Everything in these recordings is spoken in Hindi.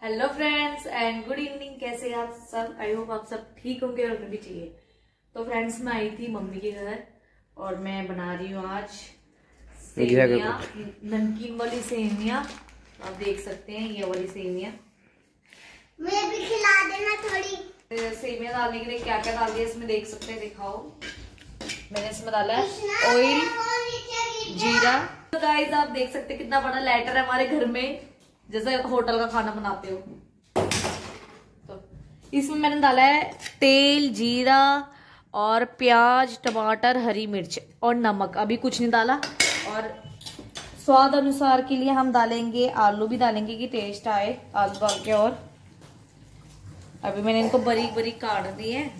Hello friends and good evening. कैसे आप सब? आई होप आप सब ठीक होंगे और हमें भी चाहिए। तो फ्रेंड्स मैं आई थी मम्मी के घर और मैं बना रही हूँ आज सेमिया, नमकीन वाली सेमिया। आप देख सकते हैं ये वाली सेमिया। मुझे भी खिला देना थोड़ी। सेमिया डालने के लिए क्या क्या डाल दिया इसमें देख सकते हैं, दिखाओ। मैंने इसमें डाला है ऑयल, जीरा। तो गाइस आप देख सकते हैं कितना बड़ा लैटर है हमारे घर में, जैसे होटल का खाना बनाते हो। तो इसमें मैंने डाला है तेल, जीरा और प्याज, टमाटर, हरी मिर्च और नमक। अभी कुछ नहीं डाला। और स्वाद अनुसार के लिए हम डालेंगे आलू भी डालेंगे कि टेस्ट आए आलू डाल के। और अभी मैंने इनको बारीक बारीक काट दिए हैं।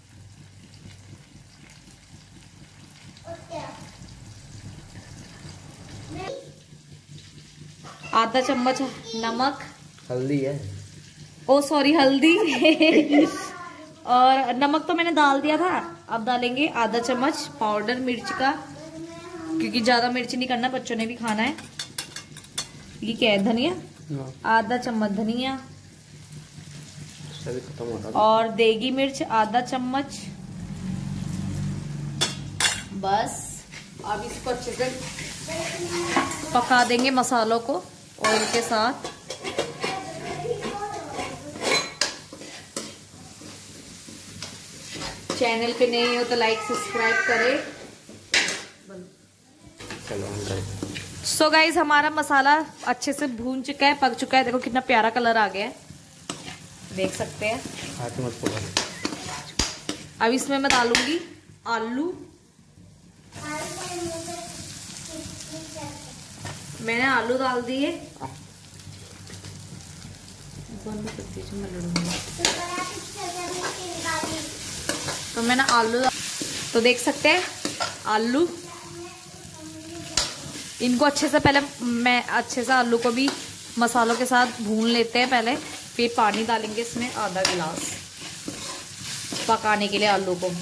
आधा चम्मच नमक, हल्दी है, ओ सॉरी हल्दी और नमक तो मैंने डाल दिया था। अब डालेंगे आधा चम्मच पाउडर मिर्च का, क्योंकि ज्यादा मिर्च नहीं करना, बच्चों ने भी खाना है। ये क्या है? धनिया, आधा चम्मच धनिया और देगी मिर्च आधा चम्मच। बस अब इसको अच्छे से पका देंगे मसालों को ऑयल के साथ। चैनल पे नए हो तो लाइक सब्सक्राइब करें। सो गाइज हमारा मसाला अच्छे से भून चुका है, पक चुका है। देखो कितना प्यारा कलर आ गया है, देख सकते हैं। अब इसमें मैं डालूंगी आलू। मैंने आलू डाल दिए। तो मैंने आलू, तो देख सकते हैं आलू। इनको अच्छे से पहले मैं अच्छे से आलू को भी मसालों के साथ भून लेते हैं पहले। फिर पानी डालेंगे इसमें आधा गिलास पकाने के लिए आलू को।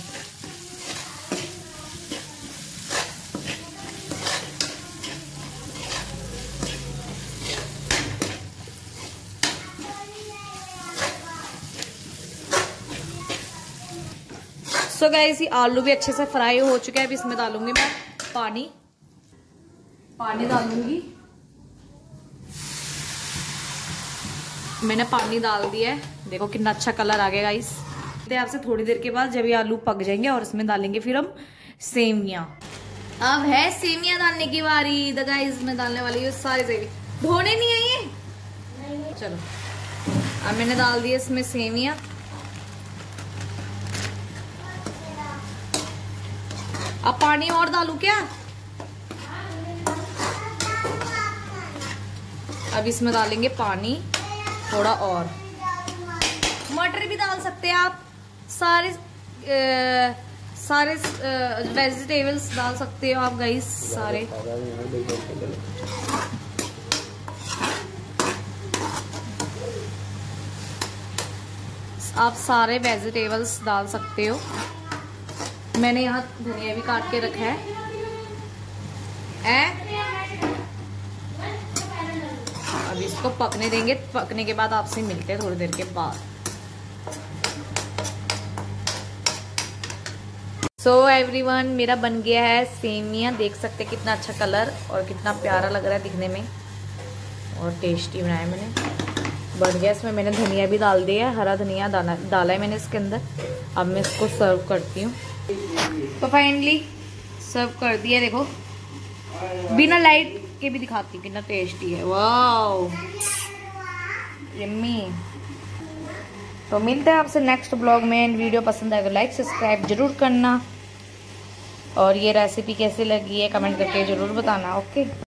सो गाइस ये आलू भी अच्छे से फ्राई हो चुके हैं। अब इसमें डालूंगी मैं पानी डालूंगी। मैंने पानी डाल दिया है। देखो कितना अच्छा कलर आ गया गाइस। आपसे थोड़ी देर के बाद जब ये आलू पक जाएंगे और इसमें डालेंगे फिर हम सेमिया। अब है सेमिया डालने की बारी। द गाइस मैं डालने वाली हूँ सारी सेमिया। धोने नहीं है ये। चलो अब मैंने डाल दिया इसमें सेमिया। अब पानी और डालू क्या? अब इसमें डालेंगे पानी थोड़ा और। मटर भी डाल सकते हैं आप, सारे वेजिटेबल्स डाल सकते हो आप गाइस सारे। आप सारे वेजिटेबल्स डाल सकते हो। मैंने यहाँ धनिया भी काट के रखा है। अब इसको पकने देंगे। पकने के बाद आपसे मिलते हैं थोड़ी देर के बाद। सो एवरीवन मेरा बन गया है सेमिया। देख सकते हैं कितना अच्छा कलर और कितना प्यारा लग रहा है दिखने में, और टेस्टी बनाया मैंने। बन गया। इसमें मैंने धनिया भी डाल दिया है, हरा धनिया डाला है मैंने इसके अंदर। अब मैं इसको सर्व करती हूँ। तो फाइनली सर्व कर दिया। देखो बिना लाइट के भी दिखाती हूँ कितना टेस्टी है। Wow yummy. तो मिलते हैं आपसे नेक्स्ट ब्लॉग में। वीडियो पसंद आए तो लाइक सब्सक्राइब जरूर करना, और ये रेसिपी कैसी लगी है कमेंट करके जरूर बताना। ओके।